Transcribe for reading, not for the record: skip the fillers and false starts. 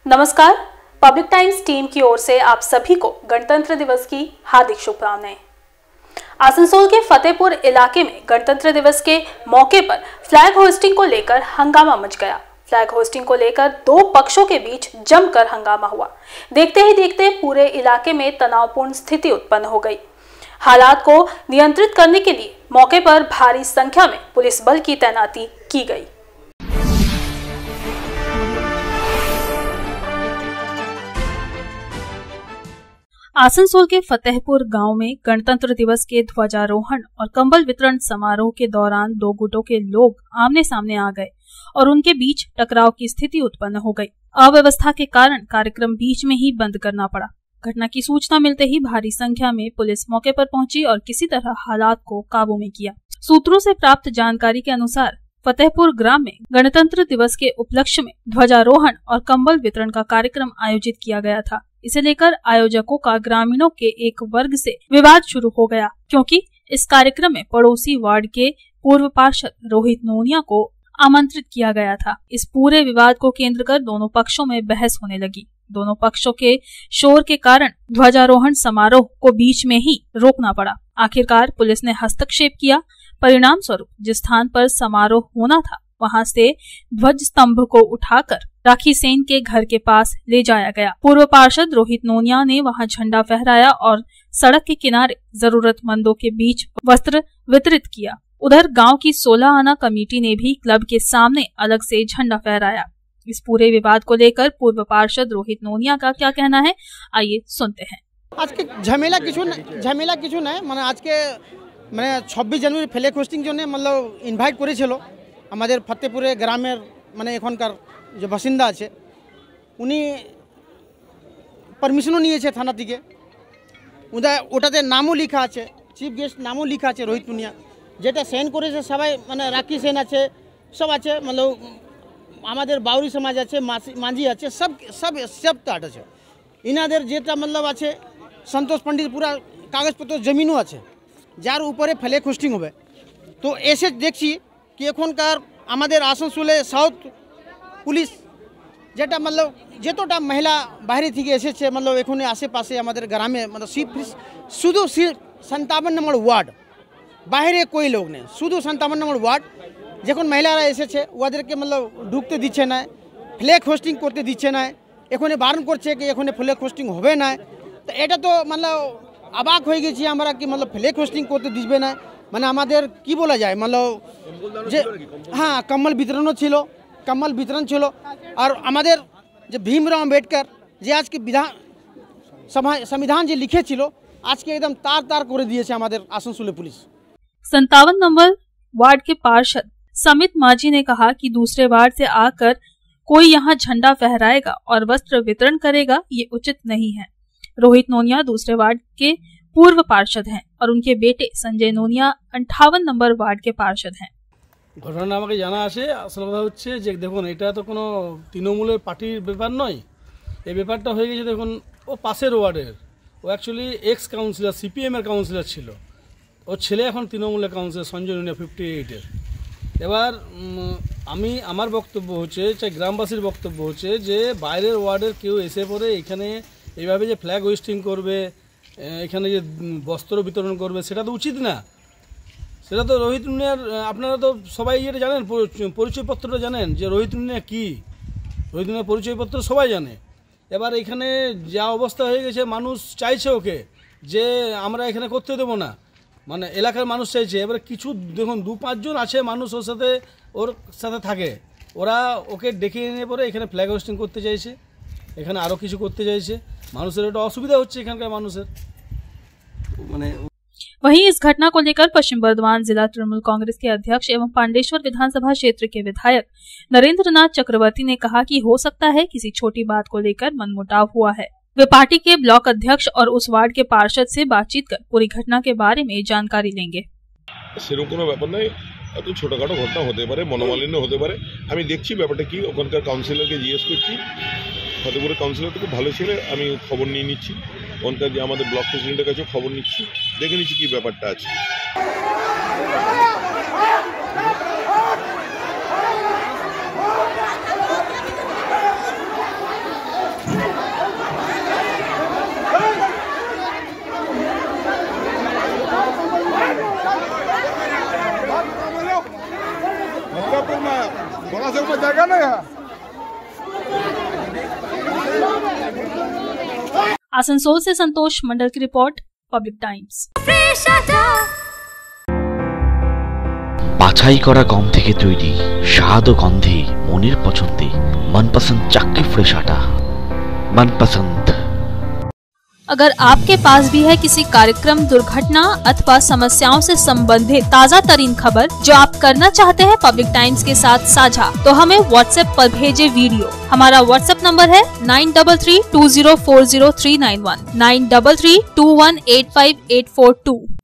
नमस्कार, public times team की ओर से आप सभी को गणतंत्र दिवस की हार्दिक शुभकामनाएं। आसनसोल के फतेहपुर इलाके में गणतंत्र दिवस के मौके पर फ्लैग होस्टिंग को लेकर हंगामा मच गया। फ्लैग होस्टिंग को लेकर दो पक्षों के बीच जमकर हंगामा हुआ। देखते ही देखते पूरे इलाके में तनावपूर्ण स्थिति उत्पन्न हो गई। हालात को नियंत्रित करने के लिए मौके पर भारी संख्या में पुलिस बल की तैनाती की गई। आसनसोल के फतेहपुर गांव में गणतंत्र दिवस के ध्वजारोहण और कंबल वितरण समारोह के दौरान दो गुटों के लोग आमने सामने आ गए और उनके बीच टकराव की स्थिति उत्पन्न हो गई। अव्यवस्था के कारण कार्यक्रम बीच में ही बंद करना पड़ा। घटना की सूचना मिलते ही भारी संख्या में पुलिस मौके पर पहुंची और किसी तरह हालात को काबू में किया। सूत्रों से प्राप्त जानकारी के अनुसार फतेहपुर ग्राम में गणतंत्र दिवस के उपलक्ष्य में ध्वजारोहण और कंबल वितरण का कार्यक्रम आयोजित किया गया था। इसे लेकर आयोजकों का ग्रामीणों के एक वर्ग से विवाद शुरू हो गया, क्योंकि इस कार्यक्रम में पड़ोसी वार्ड के पूर्व पार्षद रोहित नोनिया को आमंत्रित किया गया था। इस पूरे विवाद को केंद्र कर दोनों पक्षों में बहस होने लगी। दोनों पक्षों के शोर के कारण ध्वजारोहण समारोह को बीच में ही रोकना पड़ा। आखिरकार पुलिस ने हस्तक्षेप किया। परिणाम स्वरूप जिस स्थान पर समारोह होना था वहां से ध्वज स्तंभ को उठाकर राखी सेन के घर के पास ले जाया गया। पूर्व पार्षद रोहित नोनिया ने वहां झंडा फहराया और सड़क के किनारे जरूरतमंदों के बीच वस्त्र वितरित किया। उधर गांव की 16 आना कमेटी ने भी क्लब के सामने अलग से झंडा फहराया। इस पूरे विवाद को लेकर पूर्व पार्षद रोहित नोनिया का क्या कहना है, आइए सुनते हैं। आज के झमेला किछु नहीं মানে আজকে মানে 26 জানুয়ারি ফ্ল্যাগ হোস্টিং জন্য मतलब ইনভাইট করেছিল আমাদের ফতেপুরে গ্রামের মানে এখনকার যে বাসিন্দা আছে উনি পারমিশনও নিয়েছে থানা থেকে। ওটাতে নামও লেখা আছে, চিফ গেস্ট নামও লেখা আছে রোহিত নূনিয়া, যেটা সেন করেছে সবাই মানে রাখি সেন আছে, সব আছে, मतलब আমাদের বাউরি সমাজ আছে, মাঝি আছে, সব তাট আছে। ইনাদের যেটা मतलब আছে সন্তোষ পণ্ডিত পুরা কাগজপত্র জমিনও আছে যার উপরে ফ্ল্যাগ হোস্টিং হবে। তো এসে দেখছি কি এখনকার আমাদের আসানসোলে সাউথ পুলিশ যেটা मतलब যতটা মহিলা বাইরে থেকে এসেছে मतलब এখানে আশেপাশে আমাদের গ্রামে मतलब শুধু 57 নম্বর ওয়ার্ড, বাইরে কোই লোক নেই, শুধু 57 নম্বর ওয়ার্ড যখন মহিলারা এসেছে ওদেরকে मतलब ঢুকতে দিচ্ছে না, ফ্ল্যাগ হোস্টিং করতে দিচ্ছে না, এখানে বারণ করছে কি এখানে ফ্ল্যাগ হোস্টিং হবে না। তো এটা তো मतलब অবাক হয়ে গেছি আমরা কি मतलब ফ্ল্যাগ হোস্টিং করতে দিবে না, মানে আমাদের কি বলা যায় मतलब যে হ্যাঁ কম্বল বিতরণ ছিল। আর আমাদের যে ভীমরাও আম্বেদকর যে আজকে সংবিধান যে লিখেছিল আজকে एकदम तार করে দিয়েছে আমাদের আসানসোল পুলিশ। 57 नंबर वार्ड के पार्षद समित माझी ने कहा कि दूसरे वार्ड से आकर कोई यहाँ झंडा फहराएगा और वस्त्र वितरण करेगा, ये उचित नहीं है। रोहित नोनिया दूसरे वार्ड के पूर्व पार्षद हैं और उनके बेटे संजय नोनिया 58 नंबर वार्ड के पार्षद हैं। ঘটনা আমাকে জানা আছে। আসল কথা হচ্ছে যে দেখুন এটা তো কোনো তৃণমূলের পার্টির ব্যাপার নয়, এই ব্যাপারটা হয়ে গেছে দেখুন ও পাশের ওয়ার্ডের, ও অ্যাকচুয়ালি এক্স কাউন্সিলর সিপিএমের কাউন্সিলর ছিল, ওর ছেলে এখন তৃণমূলের কাউন্সিলর সঞ্জয় নূনিয়া 58-এর। এবার আমার বক্তব্য হচ্ছে চাই গ্রামবাসীর বক্তব্য হচ্ছে যে বাইরের ওয়ার্ডের কেউ এসে পড়ে এখানে এইভাবে যে ফ্ল্যাগ হোস্টিং করবে, এখানে যে বস্ত্র বিতরণ করবে সেটা তো উচিত না। সেটা তো রোহিত নূনিয়ার আপনারা তো সবাই এটা জানেন, পরিচয়পত্রটা জানেন যে রোহিত নূনিয়া কী, রোহিত নূনিয়ার পরিচয়পত্র সবাই জানে। এবার এখানে যা অবস্থা হয়ে গেছে মানুষ চাইছে ওকে যে আমরা এখানে করতে দেবো না, মানে এলাকার মানুষ চাইছে। এবার কিছু দেখুন 2-5 জন আছে মানুষ ওর সাথে থাকে, ওরা ওকে ডেকে এনে পরে এখানে ফ্ল্যাগ হোস্টিং করতে চাইছে, এখানে আরও কিছু করতে চাইছে। মানুষের একটা অসুবিধা হচ্ছে এখানকার মানুষের মানে। वहीं इस घटना को लेकर पश्चिम बर्धमान जिला तृणमूल कांग्रेस के अध्यक्ष एवं पांडेश्वर विधानसभा क्षेत्र के विधायक नरेंद्र नाथ चक्रवर्ती ने कहा कि हो सकता है किसी छोटी बात को लेकर मनमुटाव हुआ है। वे पार्टी के ब्लॉक अध्यक्ष और उस वार्ड के पार्षद से बातचीत कर पूरी घटना के बारे में जानकारी लेंगे। সেরকম কোনো ব্যাপার নয়, এত ছোটখাটো ঘটনা হতে পারে, মনোমালিন্য হতে পারে। আমি দেখছি ব্যাপারটা কি, ওখানকার কাউন্সিলরকে জিজ্ঞেস করছি, ফতেপুরের কাউন্সিলর তো খুব ভালো ছিল, আমি খবর নিয়ে নিচ্ছি, ওখানকার যে আমাদের ব্লক প্রেসিডেন্টের কাছেও খবর নিচ্ছি, দেখে নিচ্ছি কী ব্যাপারটা আছে। थोड़ा सा ऊपर जाएगा ना यहाँ। आसनसोल से संतोष मंडल की रिपोर्ट, पब्लिक टाइम्स। বাছাই করা গম থেকে তৈরি স্বাদ ও গন্ধে মনের পছন্দে मनपसंद चाक्की फ्रेश आटा, मनपसंद। अगर आपके पास भी है किसी कार्यक्रम, दुर्घटना अथवा समस्याओं से संबंधित ताज़ा तरीन खबर जो आप करना चाहते हैं पब्लिक टाइम्स के साथ साझा, तो हमें व्हाट्सएप पर भेजे वीडियो। हमारा व्हाट्सएप नंबर है 9332040391, 9332185842।